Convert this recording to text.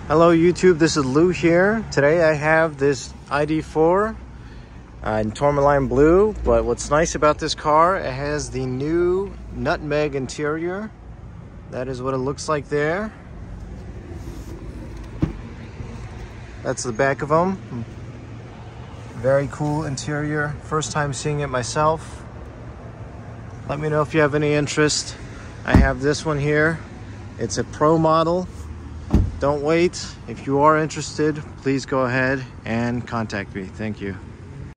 Hello YouTube, this is Lou here. Today I have this ID.4 in Tourmaline blue, but what's nice about this car, it has the new Nutmeg interior. That is what it looks like there. That's the back of them. Very cool interior. First time seeing it myself. Let me know if you have any interest. I have this one here. It's a pro model. Don't wait. If you are interested, please go ahead and contact me. Thank you.